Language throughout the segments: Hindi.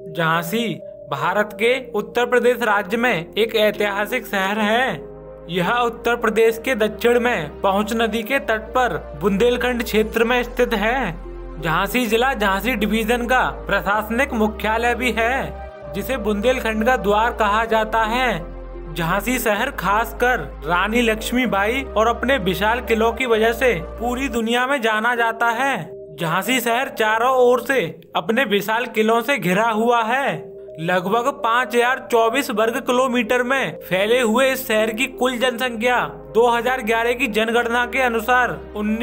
झांसी भारत के उत्तर प्रदेश राज्य में एक ऐतिहासिक शहर है। यह उत्तर प्रदेश के दक्षिण में पहुंच नदी के तट पर बुंदेलखंड क्षेत्र में स्थित है। झांसी जिला झांसी डिवीजन का प्रशासनिक मुख्यालय भी है, जिसे बुंदेलखंड का द्वार कहा जाता है। झांसी शहर खासकर रानी लक्ष्मीबाई और अपने विशाल किलों की वजह से पूरी दुनिया में जाना जाता है। झांसी शहर चारों ओर से अपने विशाल किलों से घिरा हुआ है। लगभग 5024 वर्ग किलोमीटर में फैले हुए इस शहर की कुल जनसंख्या 2011 की जनगणना के अनुसार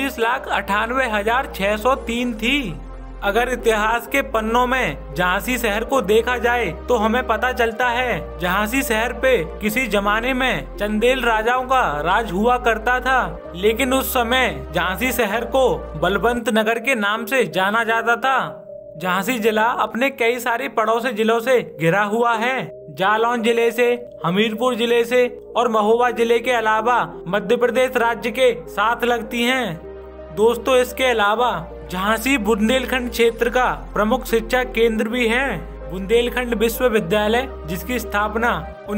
19,98,603 थी। अगर इतिहास के पन्नों में झांसी शहर को देखा जाए तो हमें पता चलता है झांसी शहर पे किसी जमाने में चंदेल राजाओं का राज हुआ करता था, लेकिन उस समय झांसी शहर को बलवंत नगर के नाम से जाना जाता था। झांसी जिला अपने कई सारे पड़ोसी जिलों से घिरा हुआ है। जालौन जिले से, हमीरपुर जिले से और महोबा जिले के अलावा मध्य प्रदेश राज्य के साथ लगती हैं। दोस्तों, इसके अलावा झांसी बुंदेलखंड क्षेत्र का प्रमुख शिक्षा केंद्र भी है। बुंदेलखंड विश्वविद्यालय, जिसकी स्थापना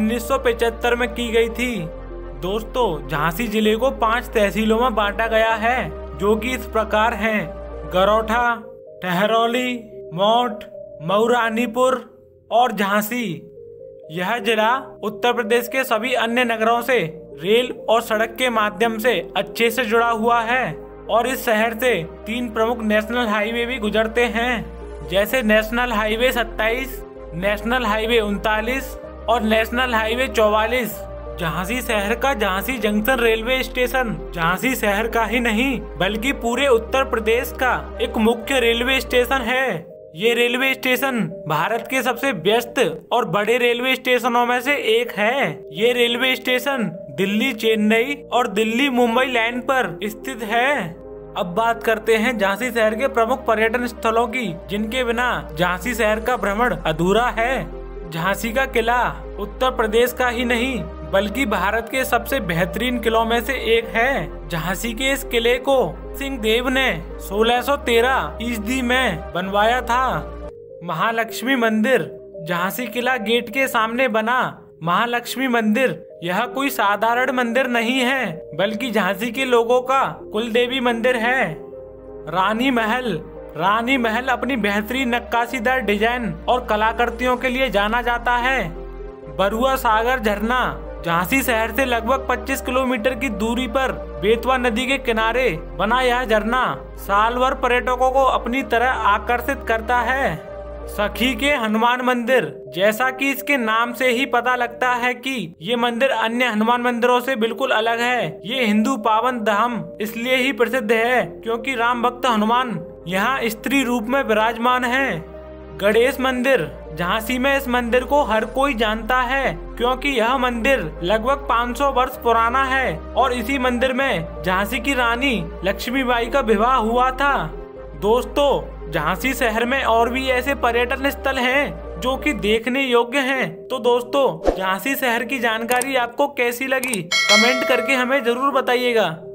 1975 में की गई थी। दोस्तों, झांसी जिले को 5 तहसीलों में बांटा गया है, जो कि इस प्रकार हैं: गरौठा, टहरौली, मोट, मऊरानीपुर और झांसी। यह जिला उत्तर प्रदेश के सभी अन्य नगरों से रेल और सड़क के माध्यम से अच्छे से जुड़ा हुआ है और इस शहर से 3 प्रमुख नेशनल हाईवे भी गुजरते हैं, जैसे नेशनल हाईवे 27, नेशनल हाईवे 39 और नेशनल हाईवे 44। झांसी शहर का Jhansi junction railway station Jhansi शहर का ही नहीं बल्कि पूरे उत्तर प्रदेश का एक मुख्य रेलवे स्टेशन है। ये रेलवे स्टेशन भारत के सबसे व्यस्त और बड़े रेलवे स्टेशनों में से एक है। ये रेलवे स्टेशन दिल्ली चेन्नई और दिल्ली मुंबई लाइन पर स्थित है। अब बात करते हैं झांसी शहर के प्रमुख पर्यटन स्थलों की, जिनके बिना झांसी शहर का भ्रमण अधूरा है। झांसी का किला उत्तर प्रदेश का ही नहीं बल्कि भारत के सबसे बेहतरीन किलों में से एक है। झांसी के इस किले को सिंह देव ने 1613 ईस्वी में बनवाया था। महालक्ष्मी मंदिर झांसी किला गेट के सामने बना महालक्ष्मी मंदिर यह कोई साधारण मंदिर नहीं है, बल्कि झांसी के लोगों का कुलदेवी मंदिर है। रानी महल अपनी बेहतरीन नक्काशीदार डिजाइन और कलाकृतियों के लिए जाना जाता है। बरुआ सागर झरना झांसी शहर से लगभग 25 किलोमीटर की दूरी पर बेतवा नदी के किनारे बना यह झरना साल भर पर्यटकों को अपनी तरह आकर्षित करता है। सखी के हनुमान मंदिर, जैसा कि इसके नाम से ही पता लगता है कि ये मंदिर अन्य हनुमान मंदिरों से बिल्कुल अलग है। ये हिंदू पावन धाम इसलिए ही प्रसिद्ध है क्योंकि राम भक्त हनुमान यहाँ स्त्री रूप में विराजमान है। गणेश मंदिर झांसी में इस मंदिर को हर कोई जानता है क्योंकि यह मंदिर लगभग 500 वर्ष पुराना है और इसी मंदिर में झांसी की रानी लक्ष्मीबाई का विवाह हुआ था। दोस्तों, झांसी शहर में और भी ऐसे पर्यटन स्थल हैं जो कि देखने योग्य हैं। तो दोस्तों, झांसी शहर की जानकारी आपको कैसी लगी कमेंट करके हमें जरूर बताइएगा।